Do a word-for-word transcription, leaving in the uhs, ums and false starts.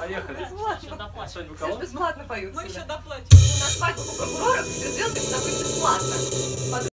Поехали. Все Все бесплатно поют. Мы еще доплатим. На свадьбу у прокурора все звезды становятся бесплатно.